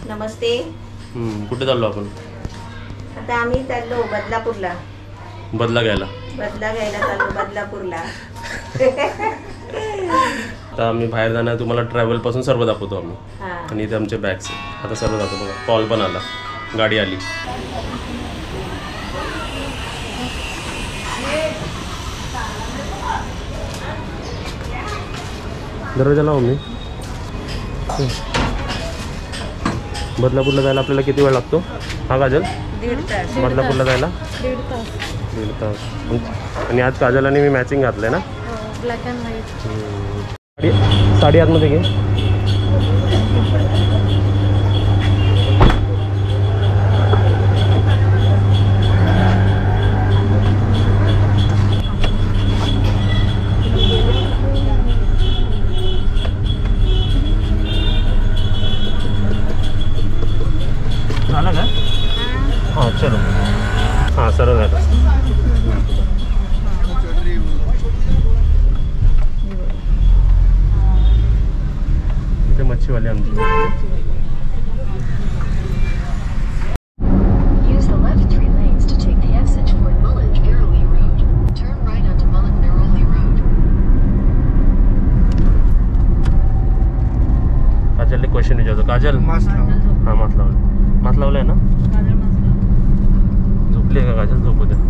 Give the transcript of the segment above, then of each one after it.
नमस्ते. कुठे चाललो आपण? आता आम्ही चाललो बदलापूरला. बदला घ्यायला चाललो बदलापूरला. आता आम्ही बाहेर जाणार, तुम्हाला ट्रॅव्हल पासून सर्व दाखवतो आम्ही. आणि इथे आमचे बॅग्स आता सर्व दाखवतो बघा. कॉल पण आला, गाडी आली. दरवाजा लावू मी. बदलापूरला जायला आपल्याला किती वेळ लागतो हा काजल? 1.5 तास. बदलापूरला जायला 1.5 तास. 1.5 तास. आणि आज काजल आणि मी मॅचिंग घातलंय ना. Black and white. साडी आतमध्ये घे. झालं का? हां चलो. हां सरळ झालं. इथे मच्छीवाले आमची. Use the left 3 lanes to take the exit toward Mullinge-Airoli Road. Turn right onto Mullinge-Airoli Road. काजलने क्वेश्चन विचारतो. काजल हां मात लावलं. मात लावलं आहे ना? झोपली आहे का काजल? झोपू द्या.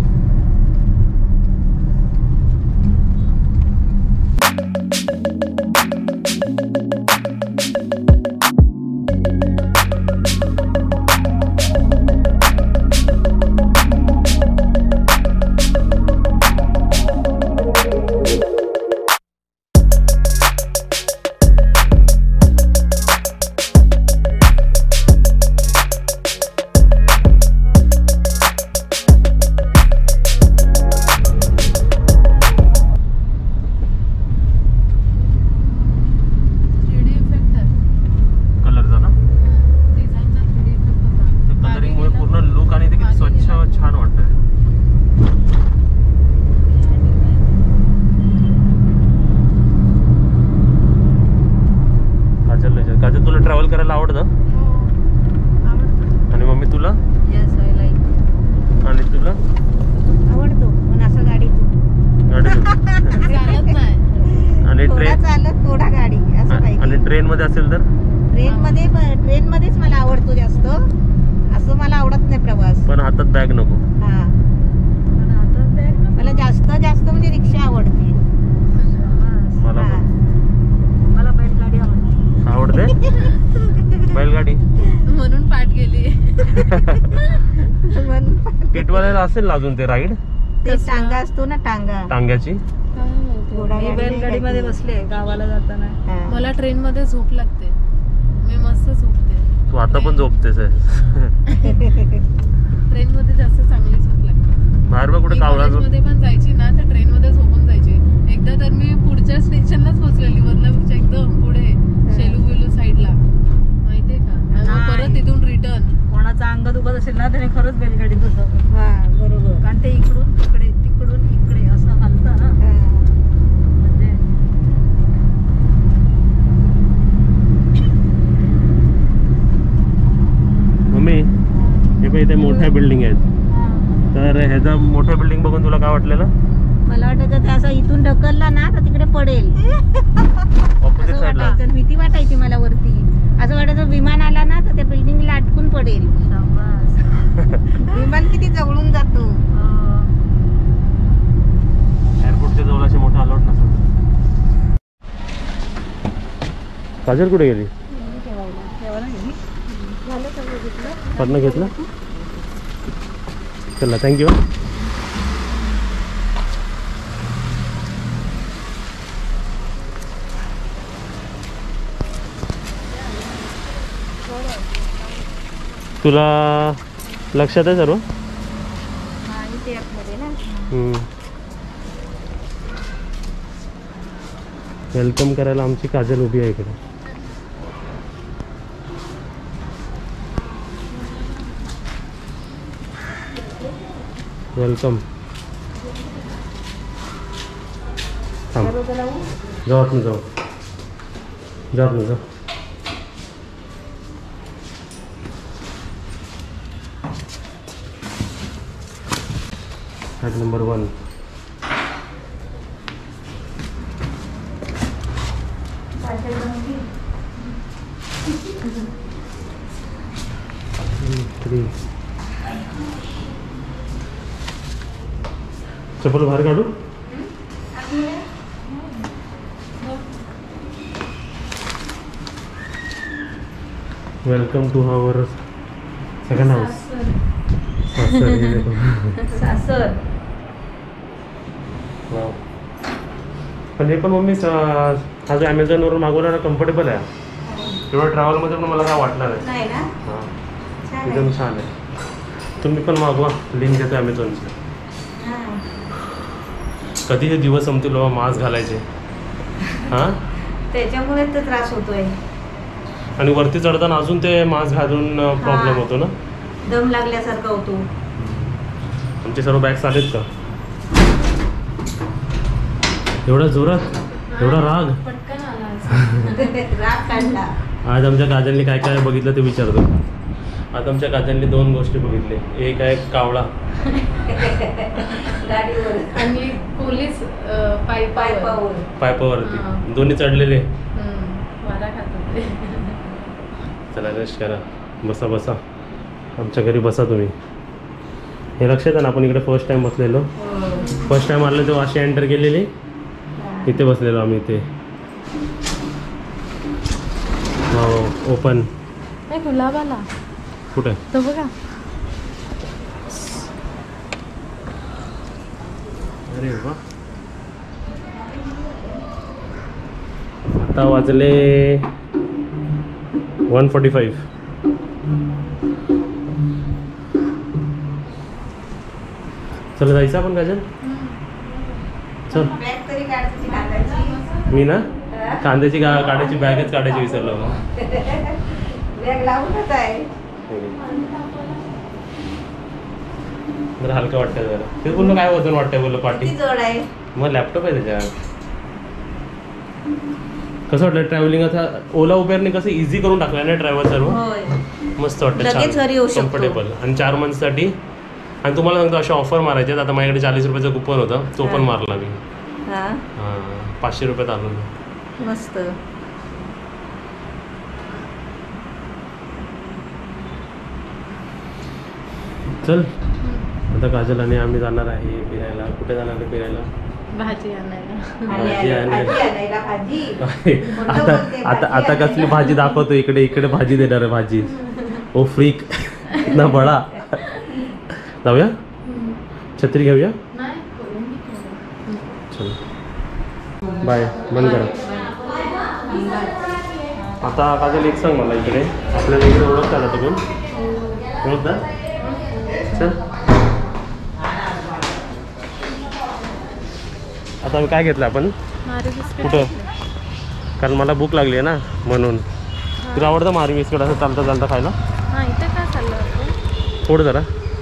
काजल तुला ट्रॅव्हल करायला आवडतं? आणि मम्मी तुला? Yes, I like. आणि तुला? आवडतो पण असं गाडीतून. चालत नाही. आणि थोडा चालत थोडा गाडी असं पाहिजे. आणि ट्रेन मध्ये असेल तर? ट्रेन मध्येच मला आवडतो जास्त. असं मला आवडत नाही प्रवास. पण हातात बॅग नको. हा मला जास्त म्हणजे रिक्षा आवडते. मला पण. मला बैलगाडी आवडते. आवडते बैलगाडी म्हणून पाठ गेली. पेटवायला असेल ना अजून ते राईड? ते टांगा असतो ना टांग्याची. मी बैलगाडी मध्ये बसले गावाला जाताना. मला ट्रेन मध्ये झोप लागते. मी मस्त झोपते. तू आता पण झोपतेस आहे. ट्रेन मध्ये जास्त चांगली झोप लागते. बाहेर बघ कुठे कावळा मध्ये पण जायची ना तर ट्रेन मध्ये झोपून जायची. एकदा तर मी पुढच्या स्टेशनलाच पोहोचलेली, बदलापूरच्या एकदम पुढे शेलू साईडला, माहितीये का? आणि मग परत तिथून रिटर्न. कोणाचा अंग दुखत असेल ना त्याने खरंच बैलगाडी दुखत. हा बरोबर. कारण ते इकडून तिकडे तिकडून इकडे असं हलतं ना. म्हणजे मम्मी हे पण इथे मोठ्या बिल्डिंग आहेत. तर ह्याचा मोठ्या बिल्डिंग बघून तुला काय वाटलेलं? मला वाटायचं ते असं इथून ढकलला ना तर तिकडे पडेल. ऑपोजिट असं साईडला. वाटायचं. भीती वाटायची मला वरती. असं वाटायचं विमान आला ना तर त्या बिल्डिंगला अटकून पडेल. विमान किती जवळून जातो. एअरपोर्टच्या जवळ असे मोठं अलॉट नसतं. काजल कुठे गेली? पर्ण घेतलं. चला थँक्यू. तुला लक्षात आहे सर्व? वेलकम करायला आमची काजल उभी आहे इकडे. वेलकम. थांब जाऊ आपण जाऊ जात ना जाऊ. Bag number 1. चप्पल बाहेर काढू. Welcome to our second house. सासर. वाव. पण हे पण मम्मी हा जो ॲमेझॉनवरून मागवला ना कम्फर्टेबल आहे. तेवढं ट्रॅव्हलमध्ये पण मला काय वाटणार आहे. नाही ना. हां छान एकदम आहे. छान आहे. तुम्ही पण मागवा, लिंक देतो ॲमेझॉनची. हां. कधी हे दिवस संपतील बाबा मास्क घालायचे. हां त्याच्यामुळे तर त्रास होतोय. आणि वरती चढताना अजून ते मास्क घालून प्रॉब्लेम हां. होतो ना. दम लागल्यासारखा होतो. आमचे सर्व बॅग्स आलेत का? एवढा जोरात, एवढा राग. पटकन आला. राग काढला. आज आमच्या काजलने काय काय बघितलं ते विचारतो. आज आमच्या काजलने 2 गोष्टी बघितले. एक आहे कावळा गाडीवर आणि पोलीस पायपावर. पायपावरती. हां. दोन्ही चढलेले. मला खात होते. चला रेस्ट करा. बसा बसा, आमच्या घरी बसा तुम्ही. हे लक्षात आहे ना आपण इकडे फर्स्ट टाइम बसलेलो. फर्स्ट टाइम आलं तेव्हा अशी एंटर केलेली. इथे बसलेलो आम्ही इथे. ओपन. नाही गुलाब आला. कुठे? तो बघा. अरे वा. आता वाजले 1:45. चला जायचं आपण काजल. चल. बॅग तरी काढायची काढायची. मी ना कांद्याची काढायची बॅगच काढायची विसरलो. बॅग लावूनच आहे. जरा हलकं वाटतं जरा. ते बोललो काय वजन वाटतंय बोललो पाठी. किती जड आहे. मग लॅपटॉप आहे त्याच्यात. कसं वाटलं ट्रॅव्हलिंग? आता ओला उबेरने कसं इझी करून टाकलं ना ट्रॅव्हल सर्व. होय. मस्त वाटतं. लगेच घरी येऊ शकतो. कम्फर्टेबल. आणि 4 मंथसाठी. आणि तुम्हाला सांगतो अशा ऑफर मारायचे आहेत. आता माझ्याकडे 40 रुपयाचं कुपन होतं, तो पण मारला मी. हां. 500 रुपयात आलो. मस्त. चल आता काजल आणि आम्ही जाणार आहे फिरायला. कुठे जाणार आहे फिरायला? भाजी आणायला. भाजी आणायला. भाजी आणायला. भाजी. आता आता आता कसली भाजी दाखवतो. इकडे इकडे भाजी देणार आहे. भाजी. ओ फ्रीक ना बडा. जाऊया. छत्री घेऊया. नाही. चल बाय. बंद करा. आता काजल एक सांग मला. इकडे आपल्याला इकडे ओळखता ना तुम्ही? ओळखता? चल. आता आम्ही काय घेतलं आपण? Marie biscuit. कुठं? कारण मला भूक लागली आहे ना म्हणून. तुला आवडतं मारी बिस्किट असं चालता चालता खायला? हां इथे काय चाललं आपण? थोडं जरा.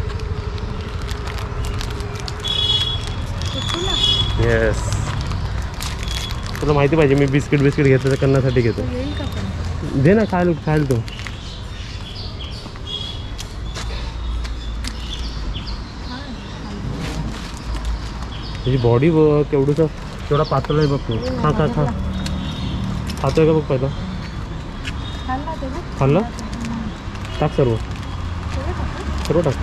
येस. तुला माहिती पाहिजे मी बिस्किट घेतलं तर करण्यासाठी घेतो. येईल का पण? दे ना खायला खायला तू. तुझी बॉडी बघ केवढंसं तेवढा पातळ आहे बघ तू. खा खा खा. खातोय का बघ पहिलं. खाल्ला ते बघ. खाल्लं? टाक सर्व. सर्व टाक.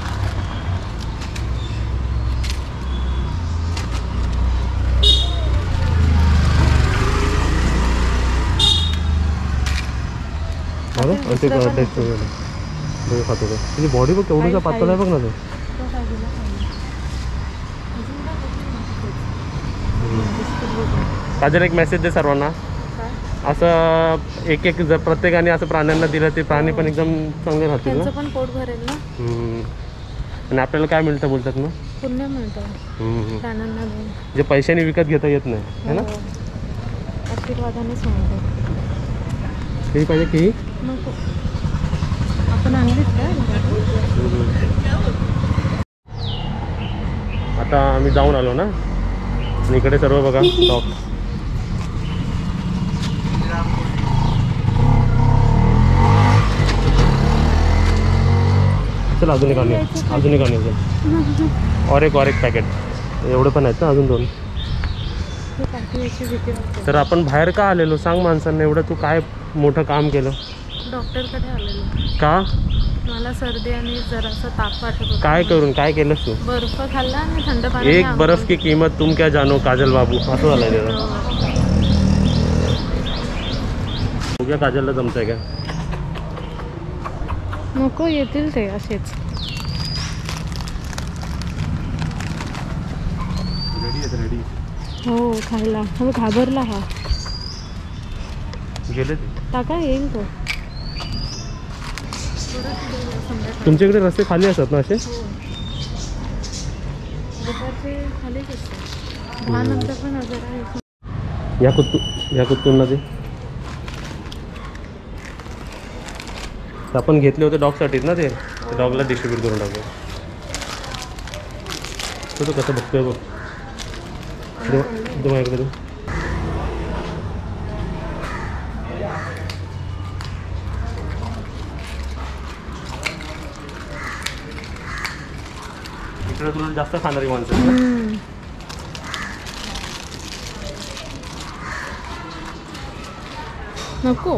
आणि ते टेस्ट वगैरे खातो का? तुझी बॉडी बघ केवढंसं पातळ आहे बघ ना ते. तो काय दिला खायला? अजून काय बघ. काजल एक मेसेज दे सर्वांना. असं एक एक जर प्रत्येकाने असं प्राण्यांना दिलं ते प्राणी पण एकदम चांगले राहतील ना. त्यांचं पण पोट भरेल ना. आणि आपल्याला काय मिळतं बोलतात ना? पुण्य मिळतं प्राण्यांना देऊन. जे पैशाने विकत घेता येत नाही है ना. हो. आशीर्वादानेच मिळतं. केळी पाहिजे केळी. मग आपण आणलीत का? आता आम्ही जाऊन आलो ना. आणि इकडे सर्व बघा डॉग्स. चल अजून एक आणूया, अजून एक आणूया. और एक पॅकेट. एवढं पण आहेत ना अजून 2. टाकण्याची भीती वाटते. तर आपण बाहेर का आलेलो सांग माणसांना? एवढं तू काय मोठं काम केलं? डॉक्टरकडे आलेलो. का? मला सर्दी आणि जरासा ताप वाटत होता. काय करून काय केलंस तू? बर्फ खाल्ला आणि थंड पाणी. एक बर्फ की किंमत तुम क्या जानो काजल बाबू, असं झालंय त्याला. उद्या काजलला जमतंय का? नको, येतील ते असेच. रेडी हो खायला. हो घाबरला हा. गेले ते. टाका येईल तो. तुमच्याकडे रस्ते खाली असतात ना असे? दुपारचे खालीच असते. 10 नंतर पण हजार आहे. या कुत्तूंना ते आपण घेतले होते डॉगसाठीच ना ते डॉगला डिस्ट्रीब्यूट करून टाकू. तो कसं बघतोय बघ. दे माझ्याकडे तू. इकडे तुला जास्त खाणारी माणसं आहेत ना? नको.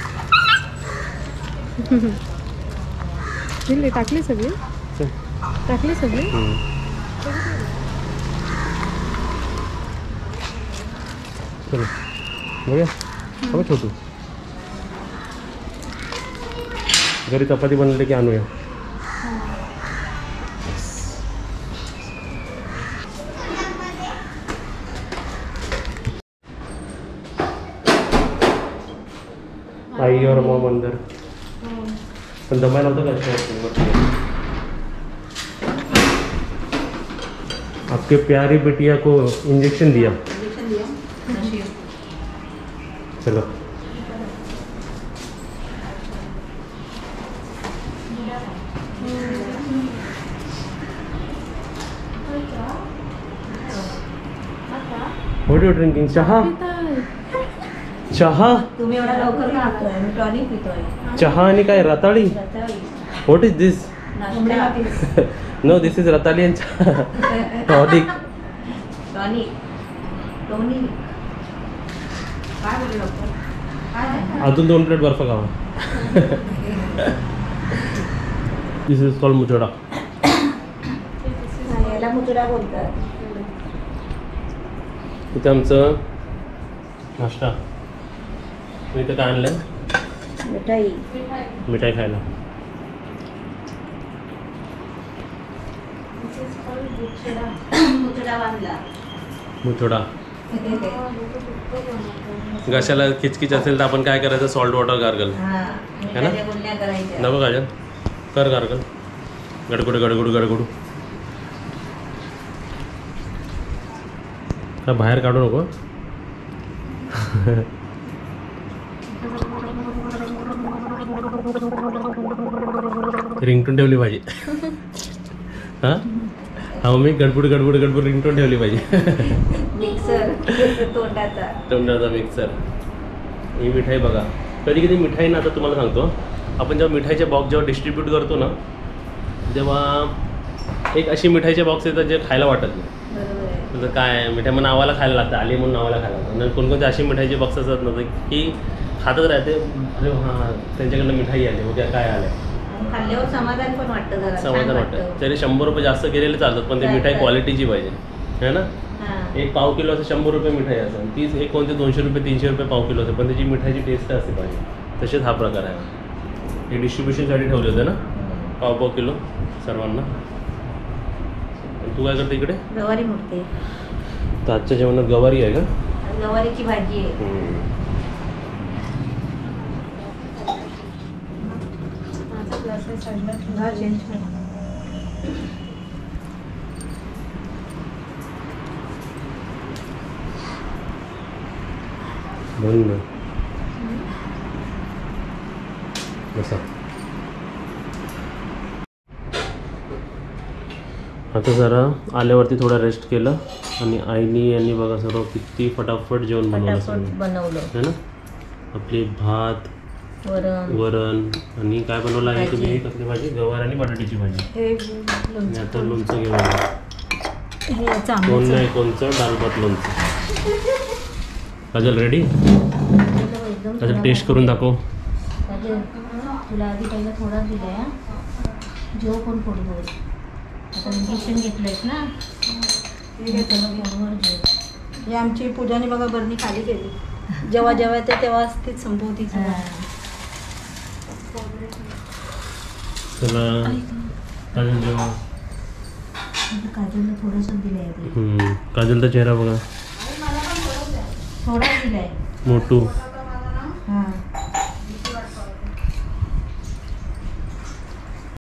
दिली टाकली सगळी. चल. टाकली सगळी. चलो बघूया. बघ छोटू घरी चपाती बनवली की आणूया. आई और मॉम अंदर. पण दमायला होतं का? आपके प्यारी बिटिया को इंजेक्शन दिया. चलो व्हाट यू ड्रिंकिंग? चहा. चहा. तुम्ही एवढा लवकर का आणतोय? मी टॉनिक पितोय. चहा आणि काय रताळी? What is this? No this is रताळी आणि चहा. टॉनिक. काय बोलू डॉक्टर? काय अजून 2 प्लेट बर्फ खावा. दिस इज कॉल्ड मुचोडा. याला मुतुरा बोलतात. इथं आमचं नाश्ता. मी इथं काय आणलं? मिठाई. मिठाई खायला. मुतुरा बांधला. मुचोडा. घशाला किचकिच असेल तर आपण काय करायचं? Salt water gargle. है ना? गुळण्या करायच्या. नको काजल कर गार्गल. गडगुड गडगुड गडगुड. का बाहेर काढू नको. रिंगटून ठेवली पाहिजे. हां हा मी गडबड गडबड गडबड रिंगटून ठेवली पाहिजे. मिक्सर तोंडाचा. तोंडाचा मिक्सर. ही मिठाई बघा. कधी कधी मिठाई ना, आता तुम्हाला सांगतो, आपण जेव्हा मिठाईचे बॉक्स जेव्हा डिस्ट्रीब्यूट करतो ना, तेव्हा एक अशी मिठाईचे बॉक्स येतात जे खायला वाटत नाही. बरोबर आहे. तर काय मिठाई मग नावाला खायला लागतं, आली म्हणून नावाला खायला लागतं. आणि कोणकोणते अशी मिठाईचे बॉक्स असतात ना की खातच राहते. अरे हां त्यांच्याकडनं मिठाई आली, उद्या काय आलं. खाल्ल्यावर समाधान पण वाटतं जरा. समाधान वाटतं. तरी 100 रुपये जास्त गेलेले चालतात, पण ते मिठाई क्वालिटीची पाहिजे. है ना? एक पाव किलो असं 100 रुपये मिठाई असं. तीच एक कोणते 200 रुपये 300 रुपये पाव किलो असते, पण त्याची मिठाईची टेस्ट असते पाहिजे. तसेच हा प्रकार आहे. हे डिस्ट्रीब्युशनसाठी ठेवले होते ना पाव किलो सर्वांना. तू काय करते इकडे? गवारी मुरते. तर आजच्या जेवणात गवारी आहे का? गवारीची भाजी आहे. हा चेंज कर. बोल ना. बसा. आता जरा आल्यावरती थोडा रेस्ट केलं आणि आईनी यांनी बघा सर्व किती फटाफट जेवण बनवलं. फटाफट बनवलं. है ना? आपले भात, वरण आणि काय बनवलं आहे तुम्ही? कसली भाजी? गवार आणि बटाट्याची भाजी. हे आणि आता लोणचं घेऊन आलो. हे याचं कोण आंब्याचं. नाही कोणचं डाल भात लोणचं. काजल रेडी? एकदम काजल टेस्ट करून दाखव. काजल, तुला आधी पहिला थोडा दिला आहे. जेव पण थोडी थोडी. आता इंजेक्शन घेतलंयस ना, हे आमची पूजाने बघा बरणी खाली केली. जेव्हा जेव्हा ते तेव्हाच तीच संपवती. चला काजल जेव्हा. काजलला थोडंसं दिलंय. काजलचा चेहरा बघा. थोडा दिलाय. मोठू. हां